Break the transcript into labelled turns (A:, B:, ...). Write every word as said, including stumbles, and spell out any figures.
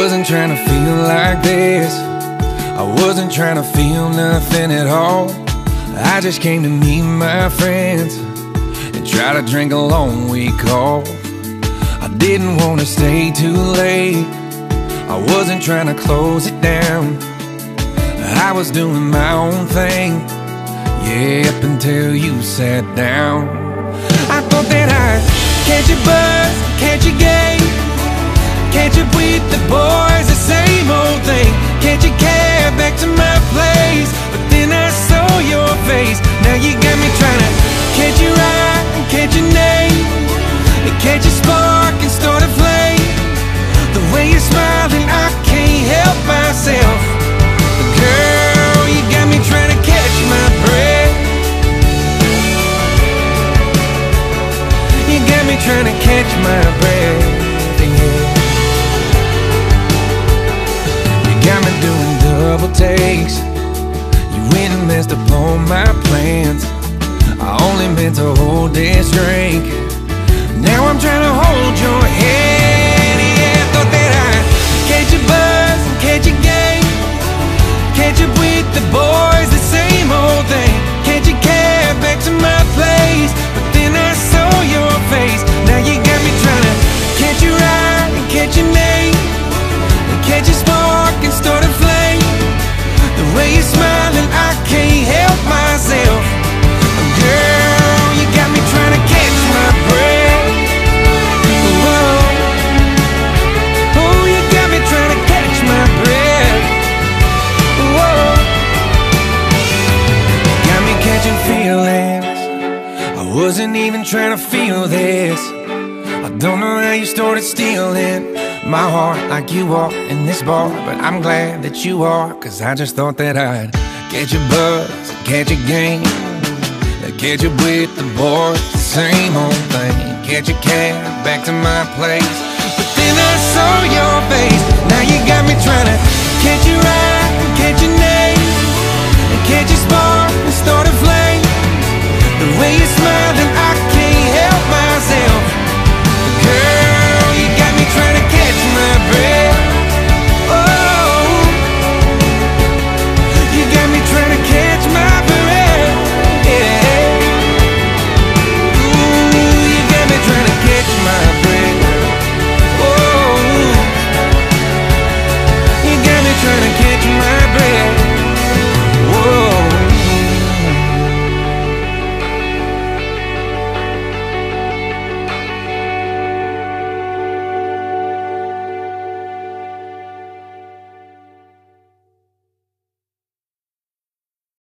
A: wasn't trying to feel like this. I wasn't trying to feel nothing at all. I just came to meet my friends and try to drink a long week off. I didn't want to stay too late. I wasn't trying to close it down. I was doing my own thing, yeah, up until you sat down. I thought that I'd catch a buzz, catch a game, catch up with the boys, the same old thing. Catch a cab back to my place, but then I saw your face. Now you got me trying to catch your eye and catch your name, and catch a spark and start a flame. The way you're smiling, I can't help myself. But girl, you got me trying to catch my breath. You got me trying to catch my breath, yeah. You got me doing double takes. You went and messed up all my plans. I only meant to hold this drink. Now I'm trying to hold your hand, yeah. Thought that I'd catch a buzz and catch a game, catch up with the boys, the same old thing. Catch a cab back to my place, but then I saw your face. Now you got me trying to catch your eye and catch your name, and catch a spark and start a flame. The way you're smiling, I can't help myself. Girl, you got me trying to catch my breath. Whoa. Oh, you got me trying to catch my breath. Whoa. Got me catching feelings. I wasn't even trying to feel this. I don't know how you started stealing my heart like you are in this bar, but I'm glad that you are, cause I just thought that I'd catch a buzz, catch a game, catch up with the boys, the same old thing. Catch a cab back to my place, but then I saw your face. Now you got me trying to catch your eye